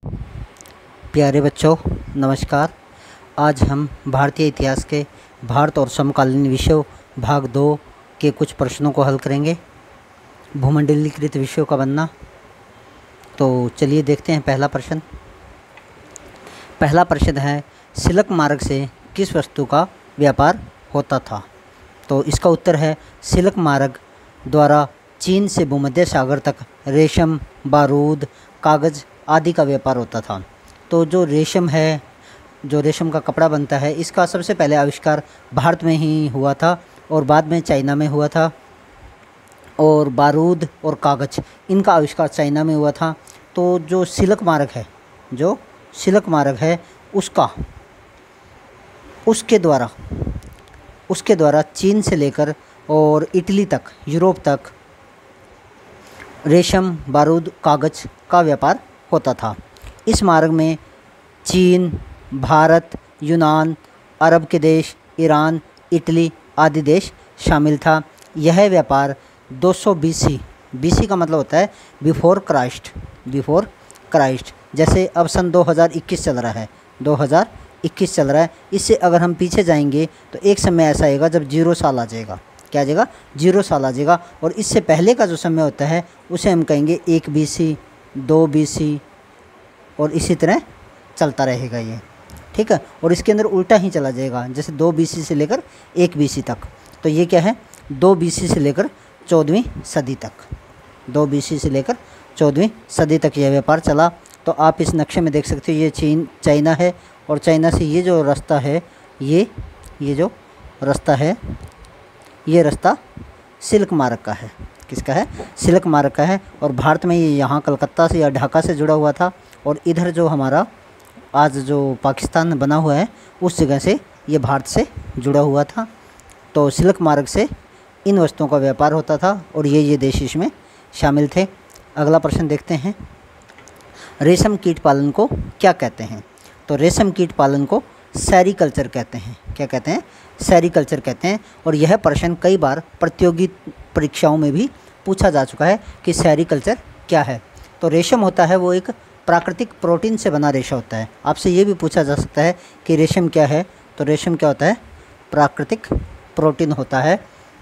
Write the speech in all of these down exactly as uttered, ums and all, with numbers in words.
प्यारे बच्चों नमस्कार। आज हम भारतीय इतिहास के भारत और समकालीन विषयों भाग दो के कुछ प्रश्नों को हल करेंगे। भूमंडलीकृत विषयों का बनना। तो चलिए देखते हैं पहला प्रश्न। पहला प्रश्न है, सिलक मार्ग से किस वस्तु का व्यापार होता था? तो इसका उत्तर है, सिलक मार्ग द्वारा चीन से भूमध्य सागर तक रेशम, बारूद, कागज़ आदि का व्यापार होता था। तो जो रेशम है, जो रेशम का कपड़ा बनता है, इसका सबसे पहले आविष्कार भारत में ही हुआ था और बाद में चाइना में हुआ था। और बारूद और कागज़, इनका आविष्कार चाइना में हुआ था। तो जो सिलक मार्ग है, जो सिलक मार्ग है उसका उसके द्वारा उसके द्वारा चीन से लेकर और इटली तक, यूरोप तक रेशम, बारूद, कागज़ का व्यापार होता था। इस मार्ग में चीन, भारत, यूनान, अरब के देश, ईरान, इटली आदि देश शामिल था। यह व्यापार दो सौ बीसी, बीसी का मतलब होता है बिफोर क्राइस्ट, बिफोर क्राइस्ट। जैसे अब सन दो हज़ार इक्कीस चल रहा है, दो हज़ार इक्कीस चल रहा है। इससे अगर हम पीछे जाएंगे तो एक समय ऐसा आएगा जब जीरो साल आ जाएगा। क्या आ जाएगा? जीरो साल आ जाएगा। और इससे पहले का जो समय होता है उसे हम कहेंगे एक बीसी, दो बीसी और इसी तरह चलता रहेगा ये, ठीक है। और इसके अंदर उल्टा ही चला जाएगा, जैसे दो बीसी से लेकर एक बीसी तक। तो ये क्या है? दो बीसी से लेकर चौदहवीं सदी तक, दो बीसी से लेकर चौदहवीं सदी तक यह व्यापार चला। तो आप इस नक्शे में देख सकते हो, ये चीन, चाइना है और चाइना से ये जो रास्ता है, ये ये जो रास्ता है, ये रास्ता सिल्क मार्ग का है। किसका है? सिल्क मार्ग का है। और भारत में ये यहाँ कलकत्ता से या ढाका से जुड़ा हुआ था। और इधर जो हमारा आज जो पाकिस्तान बना हुआ है, उस जगह से ये भारत से जुड़ा हुआ था। तो सिल्क मार्ग से इन वस्तुओं का व्यापार होता था और ये ये देश इसमें शामिल थे। अगला प्रश्न देखते हैं, रेशम कीट पालन को क्या कहते हैं? तो रेशम कीट पालन को सेरीकल्चर कहते हैं। क्या कहते हैं? सेरीकल्चर कहते हैं। और यह प्रश्न कई बार प्रतियोगी परीक्षाओं में भी पूछा जा चुका है कि सेरीकल्चर क्या है। तो रेशम होता है वो एक प्राकृतिक प्रोटीन से बना रेशा होता है। आपसे ये भी पूछा जा सकता है कि रेशम क्या है? तो रेशम क्या होता है? प्राकृतिक प्रोटीन होता है।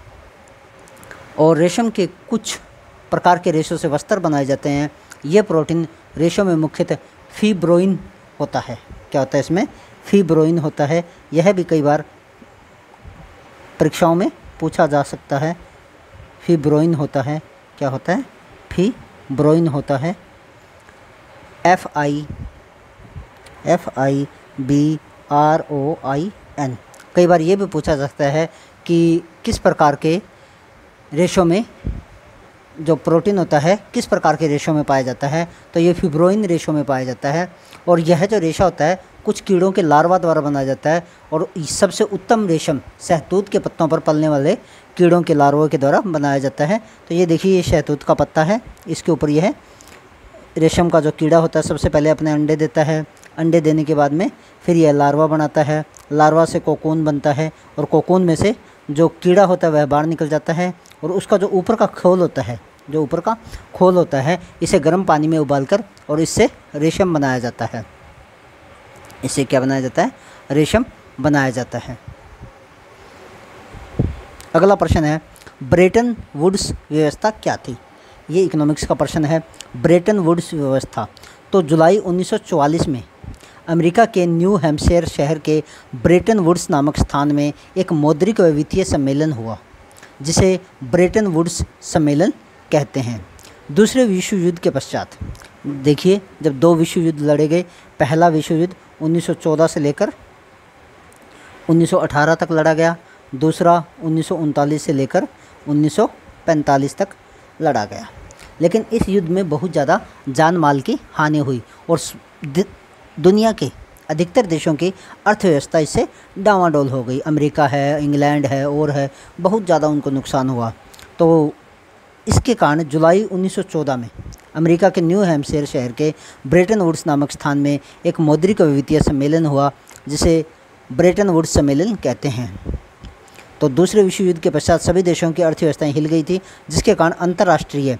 और रेशम के कुछ प्रकार के रेशों से वस्त्र बनाए जाते हैं। ये प्रोटीन रेशों में मुख्यतः फीब्रोइन होता है। क्या होता है इसमें? फीब्रोइन होता है। यह भी कई बार परीक्षाओं में पूछा जा सकता है। फीब्रोइन होता है। क्या होता है? फीब्रोइन होता है। F I F I B R O I N. कई बार ये भी पूछा जा सकता है कि किस प्रकार के रेशों में जो प्रोटीन होता है किस प्रकार के रेशों में पाया जाता है? तो ये फिब्रोइन रेशों में पाया जाता है। और यह जो रेशा होता है कुछ कीड़ों के लार्वा द्वारा बनाया जाता है। और सबसे उत्तम रेशम शहतूत के पत्तों पर पलने वाले कीड़ों के लार्वा के द्वारा बनाया जाता है। तो ये देखिए, ये शहतूत का पत्ता है, इसके ऊपर यह रेशम का जो कीड़ा होता है सबसे पहले अपने अंडे देता है। अंडे देने के बाद में फिर यह लार्वा बनाता है। लार्वा से कोकून बनता है और कोकून में से जो कीड़ा होता है वह बाहर निकल जाता है। और उसका जो ऊपर का खोल होता है, जो ऊपर का खोल होता है, इसे गर्म पानी में उबालकर और इससे रेशम बनाया जाता है। इससे क्या बनाया जाता है? रेशम बनाया जाता है। अगला प्रश्न है, ब्रेटन वुड्स व्यवस्था क्या थी? ये इकोनॉमिक्स का प्रश्न है। ब्रेटन वुड्स व्यवस्था तो जुलाई उन्नीस सौ चौवालीस में अमेरिका के न्यू हैम्पशायर शहर के ब्रेटन वुड्स नामक स्थान में एक मौद्रिक व वित्तीय सम्मेलन हुआ, जिसे ब्रेटन वुड्स सम्मेलन कहते हैं। दूसरे विश्व युद्ध के पश्चात, देखिए, जब दो विश्व युद्ध लड़े गए, पहला विश्व युद्ध उन्नीस सौ चौदह से लेकर उन्नीस सौ अठारह तक लड़ा गया, दूसरा उन्नीस सौ उनतालीस से लेकर उन्नीस सौ पैंतालीस तक लड़ा गया। लेकिन इस युद्ध में बहुत ज़्यादा जान माल की हानि हुई और दुनिया के अधिकतर देशों की अर्थव्यवस्था इससे डामाडोल हो गई। अमेरिका है, इंग्लैंड है और है, बहुत ज़्यादा उनको नुकसान हुआ। तो इसके कारण जुलाई उन्नीस सौ चौदह में अमेरिका के न्यू हैम्पशायर शहर के ब्रेटन वुड्स नामक स्थान में एक मौद्रिक व वित्तीय सम्मेलन हुआ, जिसे ब्रेटन वुड्स सम्मेलन कहते हैं। तो दूसरे विश्व युद्ध के पश्चात सभी देशों की अर्थव्यवस्थाएं हिल गई थी, जिसके कारण अंतर्राष्ट्रीय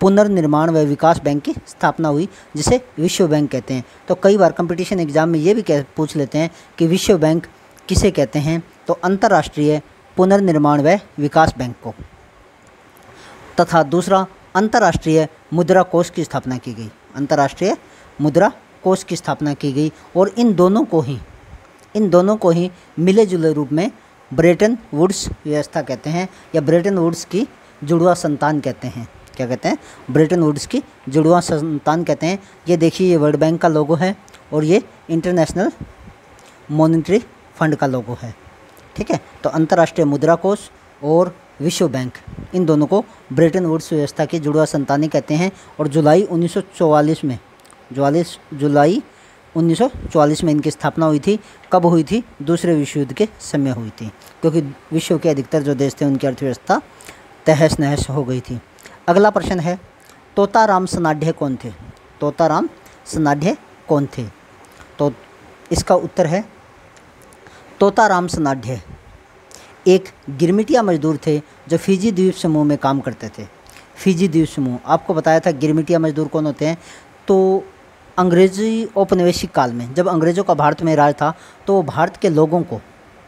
पुनर्निर्माण व विकास बैंक की स्थापना हुई, जिसे विश्व बैंक कहते हैं। तो कई बार कंपटीशन एग्जाम में ये भी कह पूछ लेते हैं कि विश्व बैंक किसे कहते हैं, तो अंतर्राष्ट्रीय पुनर्निर्माण व विकास बैंक को। तथा दूसरा, अंतर्राष्ट्रीय मुद्रा कोष की स्थापना की गई। अंतर्राष्ट्रीय मुद्रा कोष की स्थापना की गई और इन दोनों को ही इन दोनों को ही मिले जुले रूप में ब्रेटन वुड्स व्यवस्था कहते हैं, या ब्रेटन वुड्स की जुड़वा संतान कहते हैं। क्या कहते हैं? ब्रेटन वुड्स की जुड़वा संतान कहते हैं। ये देखिए, ये वर्ल्ड बैंक का लोगो है और ये इंटरनेशनल मॉनेटरी फंड का लोगो है। ठीक है, तो अंतर्राष्ट्रीय मुद्रा कोष और विश्व बैंक, इन दोनों को ब्रेटन वुड्स व्यवस्था की जुड़वा संतानी कहते हैं। और जुलाई उन्नीस सौ चौवालीस में चौवालीस जुलाई उन्नीस सौ चौवालीस में इनकी स्थापना हुई थी। कब हुई थी? दूसरे विश्व युद्ध के समय हुई थी, क्योंकि विश्व के अधिकतर जो देश थे उनकी अर्थव्यवस्था तहस नहस हो गई थी। अगला प्रश्न है, तोताराम सनाढ्य कौन थे? तोताराम सनाढ्य कौन थे? तो इसका उत्तर है, तोताराम सनाढ्य एक गिरमिटिया मजदूर थे जो फिजी द्वीप समूह में काम करते थे। फिजी द्वीप समूह, आपको बताया था गिरमिटिया मजदूर कौन होते हैं। तो अंग्रेजी औपनिवेशिक काल में जब अंग्रेज़ों का भारत में राज था, तो भारत के लोगों को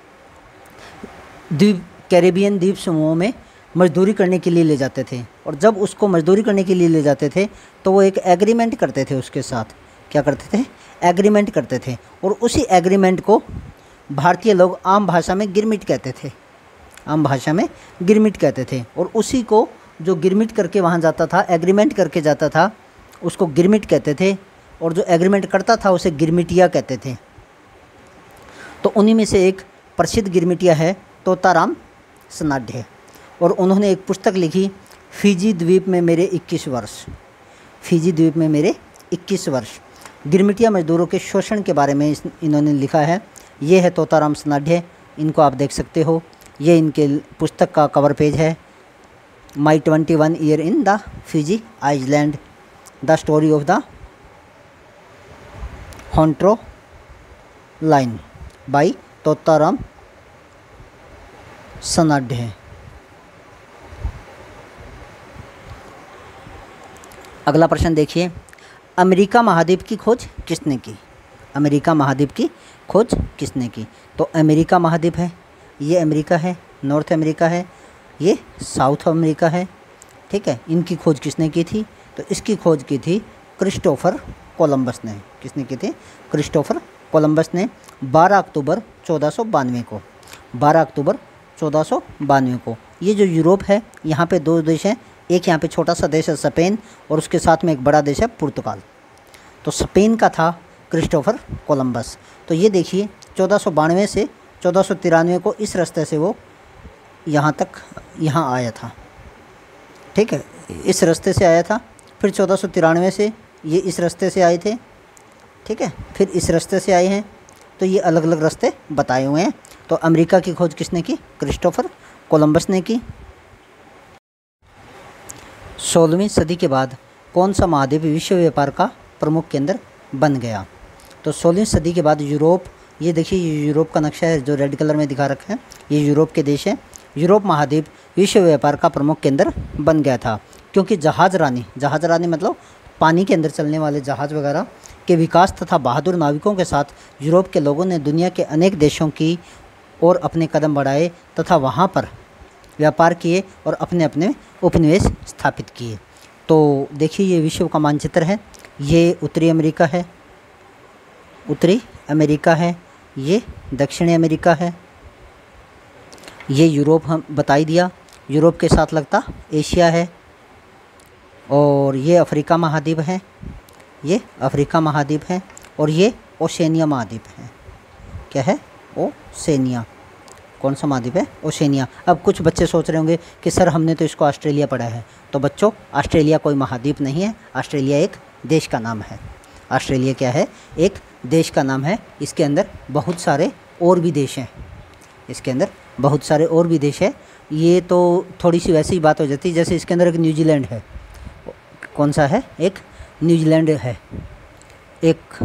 द्वीप कैरेबियन द्वीप समूहों में मजदूरी करने के लिए ले जाते थे। और जब उसको मजदूरी करने के लिए ले जाते थे तो वो एक एग्रीमेंट करते थे उसके साथ। क्या करते थे? एग्रीमेंट करते थे। और उसी एग्रीमेंट को भारतीय लोग आम भाषा में गिरमिट कहते थे। आम भाषा में गिरमिट कहते थे। और उसी को जो गिरमिट करके वहाँ जाता था, एग्रीमेंट करके जाता था, उसको गिरमिट कहते थे। और जो एग्रीमेंट करता था उसे गिरमिटिया कहते थे। तो उन्हीं में से एक प्रसिद्ध गिरमिटिया है तोताराम सनाढ्य। और उन्होंने एक पुस्तक लिखी, फिजी द्वीप में मेरे इक्कीस वर्ष। फिजी द्वीप में मेरे इक्कीस वर्ष गिरमिटिया मजदूरों के शोषण के बारे में इन्होंने लिखा है। ये है तोताराम सनाढ्य, इनको आप देख सकते हो। ये इनके पुस्तक का कवर पेज है, my twenty one year in the Fiji island, the story of the haunted line by Totaram Sanadhya. अगला प्रश्न देखिए, अमेरिका महाद्वीप की खोज किसने की? अमेरिका महाद्वीप की खोज किसने की? तो अमेरिका महाद्वीप है, ये अमेरिका है, नॉर्थ अमेरिका है, ये साउथ अमेरिका है। ठीक है, इनकी खोज किसने की थी? तो इसकी खोज की थी क्रिस्टोफर कोलंबस ने। किसने की थी? क्रिस्टोफर कोलंबस ने बारह अक्टूबर चौदह सौ बानवे को बारह अक्टूबर चौदह सौ बानवे को। ये जो यूरोप है, यहाँ पे दो देश हैं, एक यहाँ पे छोटा सा देश है स्पेन, और उसके साथ में एक बड़ा देश है पुर्तगाल। तो स्पेन का था क्रिस्टोफर कोलंबस। तो ये देखिए, चौदह सौ बानवे से चौदह सौ तिरानवे को इस रास्ते से वो यहाँ तक यहाँ आया था। ठीक है, इस रास्ते से आया था। फिर चौदह सौ तिरानवे से ये इस रास्ते से आए थे। ठीक है, फिर इस रास्ते से आए हैं। तो ये अलग अलग रास्ते बताए हुए हैं। तो अमेरिका की खोज किसने की? क्रिस्टोफर कोलंबस ने की। सोलहवीं सदी के बाद कौन सा महाद्वीप विश्व व्यापार का प्रमुख केंद्र बन गया? तो सोलहवीं सदी के बाद यूरोप, ये देखिए ये यूरोप का नक्शा है जो रेड कलर में दिखा रखा है, ये यूरोप के देश है। यूरोप महाद्वीप विश्व व्यापार का प्रमुख केंद्र बन गया था, क्योंकि जहाज रानी जहाज रानी मतलब पानी के अंदर चलने वाले जहाज़ वगैरह के विकास तथा बहादुर नाविकों के साथ यूरोप के लोगों ने दुनिया के अनेक देशों की ओर अपने कदम बढ़ाए तथा वहाँ पर व्यापार किए और अपने अपने उपनिवेश स्थापित किए। तो देखिए, ये विश्व का मानचित्र है। ये उत्तरी अमेरिका है, उत्तरी अमेरिका है, ये दक्षिणी अमेरिका है, ये यूरोप हम बता ही दिया, यूरोप के साथ लगता एशिया है, और ये अफ्रीका महाद्वीप है, ये अफ्रीका महाद्वीप है, और ये ओशेनिया महाद्वीप है। क्या है? ओशेनिया। कौन सा महाद्वीप है? ओशेनिया। अब कुछ बच्चे सोच रहे होंगे कि सर हमने तो इसको ऑस्ट्रेलिया पढ़ा है। तो बच्चों, ऑस्ट्रेलिया कोई महाद्वीप नहीं है, ऑस्ट्रेलिया एक देश का नाम है। ऑस्ट्रेलिया क्या है? एक देश का नाम है। इसके अंदर बहुत सारे और भी देश हैं, इसके अंदर बहुत सारे और भी देश हैं। ये तो थोड़ी सी वैसी ही बात हो जाती है जैसे इसके अंदर एक न्यूजीलैंड है। कौन सा है? एक न्यूजीलैंड है। एक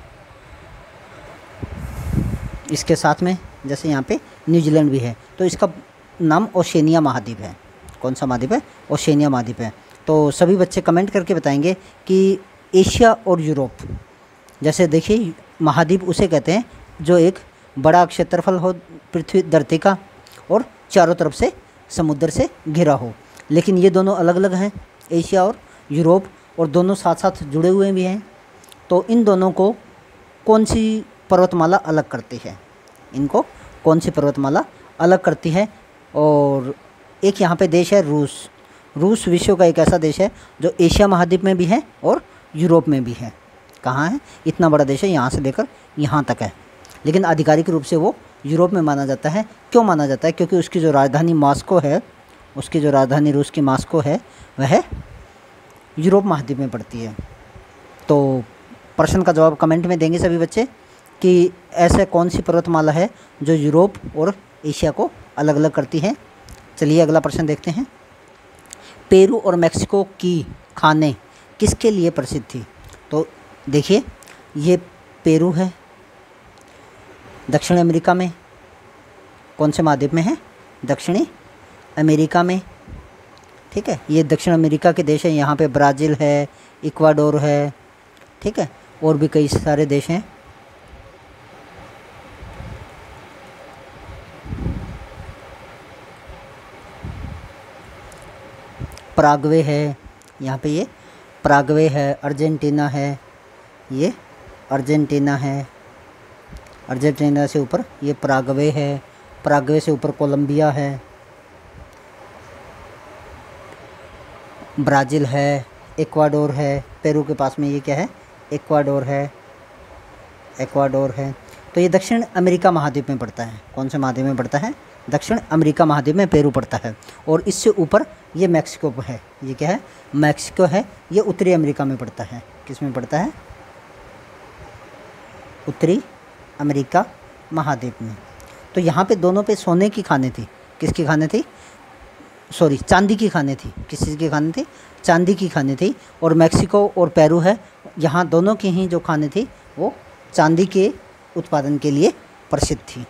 इसके साथ में जैसे यहाँ पे न्यूजीलैंड भी है, तो इसका नाम ओशेनिया महाद्वीप है। कौन सा महाद्वीप है? ओशेनिया महाद्वीप है। तो सभी बच्चे कमेंट करके बताएंगे कि एशिया और यूरोप, जैसे देखिए महाद्वीप उसे कहते हैं जो एक बड़ा क्षेत्रफल हो पृथ्वी धरती का और चारों तरफ से समुद्र से घिरा हो, लेकिन ये दोनों अलग अलग हैं, एशिया और यूरोप, और दोनों साथ साथ जुड़े हुए भी हैं। तो इन दोनों को कौन सी पर्वतमाला अलग करती है, इनको कौन सी पर्वतमाला अलग करती है? और एक यहाँ पे देश है रूस। रूस विश्व का एक ऐसा देश है जो एशिया महाद्वीप में भी है और यूरोप में भी है। कहाँ है? इतना बड़ा देश है, यहाँ से लेकर यहाँ तक है, लेकिन आधिकारिक रूप से वो यूरोप में माना जाता है। क्यों माना जाता है? क्योंकि उसकी जो राजधानी मॉस्को है, उसकी जो राजधानी रूस की मॉस्को है, वह यूरोप महाद्वीप में पड़ती है। तो प्रश्न का जवाब कमेंट में देंगे सभी बच्चे कि ऐसे कौन सी पर्वतमाला है जो यूरोप और एशिया को अलग अलग करती है। चलिए अगला प्रश्न देखते हैं। पेरू और मेक्सिको की खाने किसके लिए प्रसिद्ध थी? तो देखिए ये पेरू है, दक्षिण अमेरिका में। कौन से महाद्वीप में है? दक्षिणी अमेरिका में। ठीक है, ये दक्षिण अमेरिका के देश हैं। यहाँ पे ब्राज़ील है, इक्वाडोर है, ठीक है, और भी कई सारे देश हैं। पराग्वे है, यहाँ पे ये पराग्वे है, अर्जेंटीना है, ये अर्जेंटीना है, अर्जेंटीना से ऊपर ये पराग्वे है, पराग्वे से ऊपर कोलंबिया है, ब्राज़ील है, इक्वाडोर है, पेरू के पास में ये क्या है? इक्वाडोर है, इक्वाडोर है। तो ये दक्षिण अमेरिका महाद्वीप में पड़ता है। कौन से महाद्वीप में पड़ता है? दक्षिण अमेरिका महाद्वीप में पेरू पड़ता है। और इससे ऊपर ये मैक्सिको है। ये क्या है? मैक्सिको है। ये उत्तरी अमेरिका में पड़ता है। किस में पड़ता है? उत्तरी अमेरिका महाद्वीप में। तो यहाँ पे दोनों पे सोने की खानें थी। किसकी खानें थी? सॉरी, चांदी की खानें थी। किस चीज़ की खानें थी? चांदी की खानें थी। और मैक्सिको और पेरू है, यहाँ दोनों की ही जो खानें थी वो चांदी के उत्पादन के लिए प्रसिद्ध थी।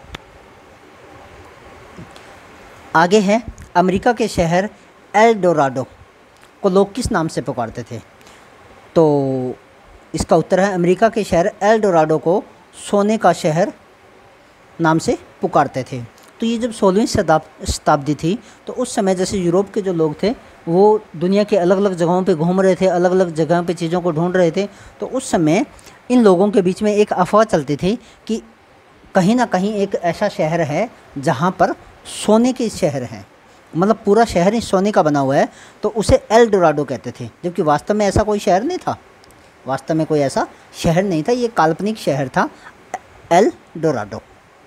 आगे है, अमेरिका के शहर एल डोराडो को लोग किस नाम से पुकारते थे? तो इसका उत्तर है, अमेरिका के शहर एल डोराडो को सोने का शहर नाम से पुकारते थे। तो ये जब सोलहवीं शताब्दी थी तो उस समय जैसे यूरोप के जो लोग थे वो दुनिया के अलग अलग जगहों पे घूम रहे थे, अलग अलग जगहों पे चीज़ों को ढूंढ रहे थे। तो उस समय इन लोगों के बीच में एक अफवाह चलती थी कि कहीं ना कहीं एक ऐसा शहर है जहाँ पर सोने के शहर हैं, मतलब पूरा शहर ही सोने का बना हुआ है, तो उसे एल डोराडो कहते थे। जबकि वास्तव में ऐसा कोई शहर नहीं था, वास्तव में कोई ऐसा शहर नहीं था, ये काल्पनिक शहर था एल डोराडो।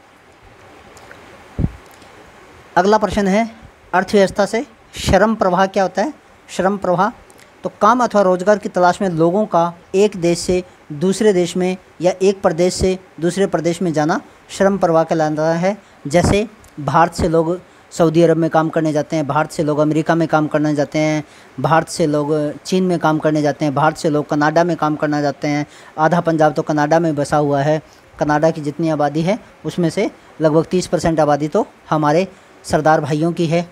अगला प्रश्न है, अर्थव्यवस्था से श्रम प्रवाह क्या होता है? श्रम प्रवाह तो काम अथवा रोजगार की तलाश में लोगों का एक देश से दूसरे देश में या एक प्रदेश से दूसरे प्रदेश में जाना श्रम प्रवाह कहलाता है। जैसे भारत से लोग सऊदी अरब में काम करने जाते हैं, भारत से लोग अमेरिका में काम करने जाते हैं, भारत से लोग चीन में काम करने जाते हैं, भारत से लोग कनाडा में काम करना जाते हैं। आधा पंजाब तो कनाडा में बसा हुआ है। कनाडा की जितनी आबादी है उसमें से लगभग तीस परसेंट आबादी तो हमारे सरदार भाइयों की है।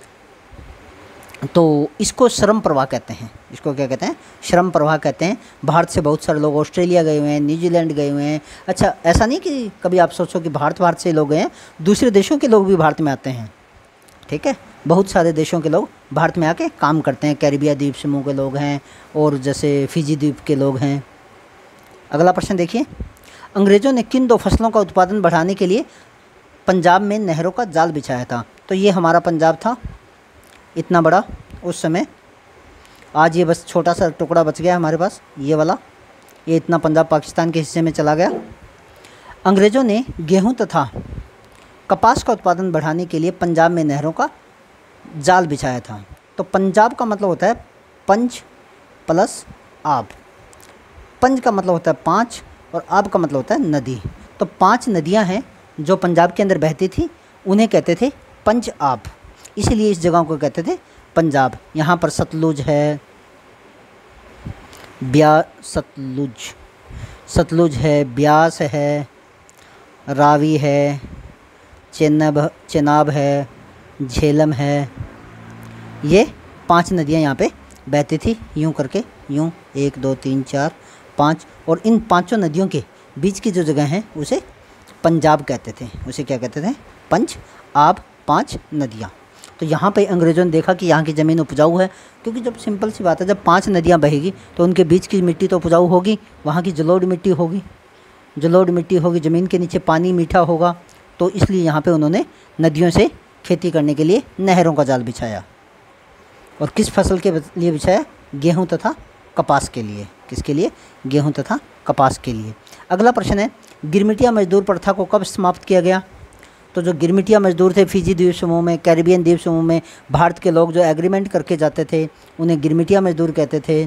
तो इसको श्रम प्रवाह कहते हैं। इसको क्या कहते हैं? श्रम प्रवाह कहते हैं। भारत से बहुत सारे लोग ऑस्ट्रेलिया गए हुए हैं, न्यूजीलैंड गए हुए हैं। अच्छा, ऐसा नहीं कि कभी आप सोचो कि भारत भारत से लोग गए हैं, दूसरे देशों के लोग भी भारत में आते हैं। ठीक है, बहुत सारे देशों के लोग भारत में आके काम करते हैं। कैरिबिया द्वीप समूह के लोग हैं और जैसे फिजी द्वीप के लोग हैं। अगला प्रश्न देखिए, अंग्रेज़ों ने किन दो फसलों का उत्पादन बढ़ाने के लिए पंजाब में नहरों का जाल बिछाया था? तो ये हमारा पंजाब था, इतना बड़ा उस समय। आज ये बस छोटा सा टुकड़ा बच गया हमारे पास, ये वाला। ये इतना पंजाब पाकिस्तान के हिस्से में चला गया। अंग्रेज़ों ने गेहूं तथा कपास का उत्पादन बढ़ाने के लिए पंजाब में नहरों का जाल बिछाया था। तो पंजाब का मतलब होता है पंच प्लस आब। पंच का मतलब होता है पाँच और आब का मतलब होता है नदी। तो पांच नदियां हैं जो पंजाब के अंदर बहती थी, उन्हें कहते थे पंच आब, इसीलिए इस जगह को कहते थे पंजाब। यहाँ पर सतलुज है, ब्या सतलुज सतलुज है, ब्यास है, रावी है, चेनाब चेनाब है, झेलम है। ये पांच नदियाँ यहाँ पे बहती थी यूं करके, यूं एक दो तीन चार पाँच, और इन पांचों नदियों के बीच की जो जगह है उसे पंजाब कहते थे। उसे क्या कहते थे? पंच आब, पांच नदियाँ। तो यहाँ पे अंग्रेज़ों ने देखा कि यहाँ की ज़मीन उपजाऊ है, क्योंकि जब सिंपल सी बात है, जब पांच नदियाँ बहेगी तो उनके बीच की मिट्टी तो उपजाऊ होगी, वहाँ की जलोढ़ मिट्टी होगी, जलोढ़ मिट्टी होगी, ज़मीन के नीचे पानी मीठा होगा, तो इसलिए यहाँ पे उन्होंने नदियों से खेती करने के लिए नहरों का जाल बिछाया। और किस फसल के लिए बिछाया? गेहूँ तथा कपास के लिए। किसके लिए? गेहूँ तथा कपास के लिए। अगला प्रश्न है, गिरमिटिया मजदूर प्रथा को कब समाप्त किया गया? तो जो गिरमिटिया मजदूर थे फिजी द्वीप समूह में, कैरिबियन द्वीप समूह में भारत के लोग जो एग्रीमेंट करके जाते थे उन्हें गिरमिटिया मजदूर कहते थे।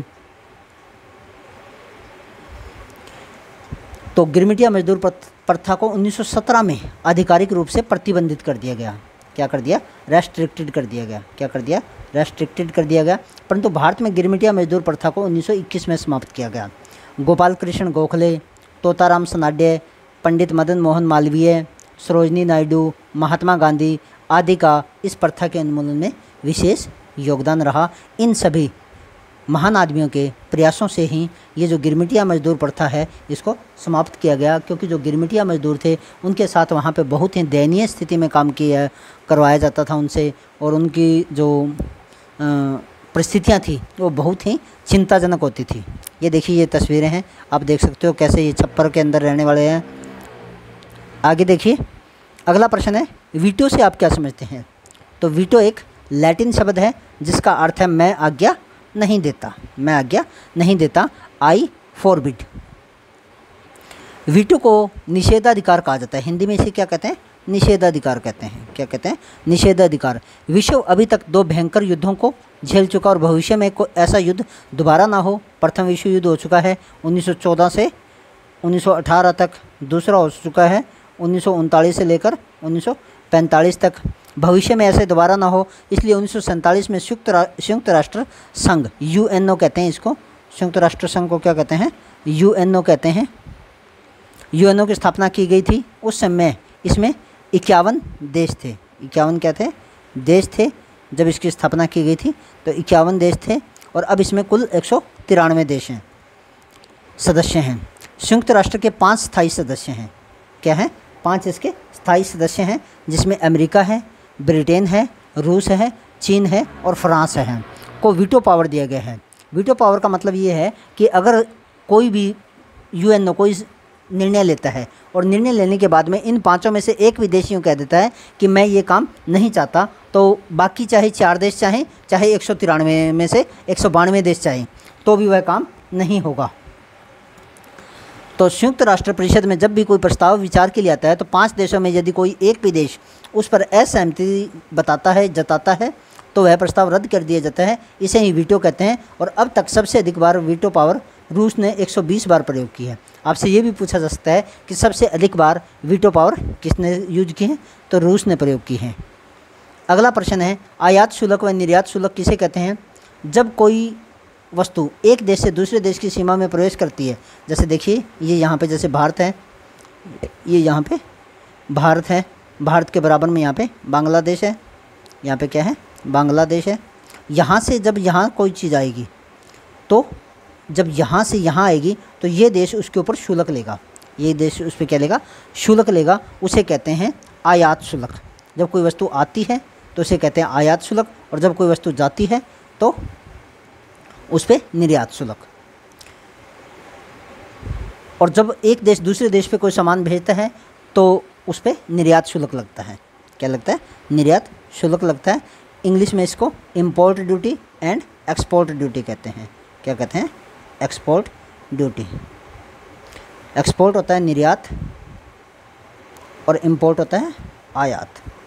तो गिरमिटिया मजदूर प्रथा को उन्नीस सौ सत्रह में आधिकारिक रूप से प्रतिबंधित कर दिया गया। क्या कर दिया? रेस्ट्रिक्टेड कर दिया गया। क्या कर दिया? रेस्ट्रिक्टेड कर दिया गया। परंतु भारत में गिरमिटिया मजदूर प्रथा को उन्नीस सौ इक्कीस में समाप्त किया गया। गोपाल कृष्ण गोखले, तोताराम सनाडे, पंडित मदन मोहन मालवीय, सरोजनी नायडू, महात्मा गांधी आदि का इस प्रथा के उन्मूलन में विशेष योगदान रहा। इन सभी महान आदमियों के प्रयासों से ही ये जो गिरमिटिया मजदूर प्रथा है इसको समाप्त किया गया, क्योंकि जो गिरमिटिया मजदूर थे उनके साथ वहाँ पे बहुत ही दयनीय स्थिति में काम किया करवाया जाता था उनसे, और उनकी जो परिस्थितियाँ थी वो बहुत ही चिंताजनक होती थी। ये देखिए, ये तस्वीरें हैं, आप देख सकते हो कैसे ये छप्पर के अंदर रहने वाले हैं। आगे देखिए, अगला प्रश्न है, वीटो से आप क्या समझते हैं? तो वीटो एक लैटिन शब्द है जिसका अर्थ है मैं आज्ञा नहीं देता। मैं आज्ञा नहीं देता, आई फॉरबिड। वीटो को निषेधाधिकार कहा जाता है। हिंदी में इसे क्या कहते हैं? निषेधाधिकार कहते हैं। क्या कहते हैं? निषेधाधिकार। विश्व अभी तक दो भयंकर युद्धों को झेल चुका और भविष्य में कोई ऐसा युद्ध दोबारा ना हो। प्रथम विश्व युद्ध हो चुका है उन्नीस सौ चौदह से उन्नीस सौ अठारह तक, दूसरा हो चुका है उन्नीस सौ उनतालीस से लेकर उन्नीस सौ पैंतालीस तक। भविष्य में ऐसे दोबारा ना हो, इसलिए उन्नीस सौ सैंतालीस में संयुक्त रा, संयुक्त राष्ट्र संघ, यूएनओ कहते हैं इसको, संयुक्त राष्ट्र संघ को क्या कहते हैं? यूएनओ कहते हैं। यूएनओ की स्थापना की गई थी। उस समय इसमें इक्यावन देश थे। इक्यावन क्या थे? देश थे। जब इसकी स्थापना की गई थी तो इक्यावन देश थे, और अब इसमें कुल एक सौ तिरानवे देश हैं, सदस्य हैं। संयुक्त राष्ट्र के पाँच स्थायी सदस्य हैं। क्या है? पांच इसके स्थायी सदस्य हैं, जिसमें अमेरिका है, ब्रिटेन है, रूस है, चीन है और फ्रांस है, को वीटो पावर दिया गया है। वीटो पावर का मतलब ये है कि अगर कोई भी यूएनओ कोई निर्णय लेता है और निर्णय लेने के बाद में इन पांचों में से एक भी देश यूँ कह देता है कि मैं ये काम नहीं चाहता, तो बाकी चाहे चार देश चाहें, चाहे एक सौ तिरानवे में से एक सौ बानवे देश चाहें, तो भी वह काम नहीं होगा। तो संयुक्त राष्ट्र परिषद में जब भी कोई प्रस्ताव विचार के लिए आता है तो पांच देशों में यदि कोई एक भी देश उस पर असहमति बताता है, जताता है, तो वह प्रस्ताव रद्द कर दिया जाता है। इसे ही वीटो कहते हैं। और अब तक सबसे अधिक बार वीटो पावर रूस ने एक सौ बीस बार प्रयोग की है। आपसे ये भी पूछा जा सकता है कि सबसे अधिक बार वीटो पावर किसने यूज की है? तो रूस ने प्रयोग की है। अगला प्रश्न है, आयात शुल्क व निर्यात शुल्क किसे कहते हैं? जब कोई वस्तु एक देश से दूसरे देश की सीमा में प्रवेश करती है, जैसे देखिए ये यहाँ पे जैसे भारत है, ये यहाँ पे भारत है, भारत के बराबर में यहाँ पे बांग्लादेश है, यहाँ पे क्या है? बांग्लादेश है। यहाँ से जब यहाँ कोई चीज़ आएगी, तो जब यहाँ से यहाँ आएगी तो ये देश उसके ऊपर शुल्क लेगा। ये देश उस पर क्या लेगा? शुल्क लेगा। उसे कहते हैं आयात शुल्क। जब कोई वस्तु आती है तो उसे कहते हैं आयात शुल्क, और जब कोई वस्तु जाती है तो उस पर निर्यात शुल्क। और जब एक देश दूसरे देश पे कोई सामान भेजता है तो उस पर निर्यात शुल्क लगता है। क्या लगता है? निर्यात शुल्क लगता है। इंग्लिश में इसको import duty and export duty कहते हैं। क्या कहते हैं? Export duty. एक्सपोर्ट होता है निर्यात और इम्पोर्ट होता है आयात।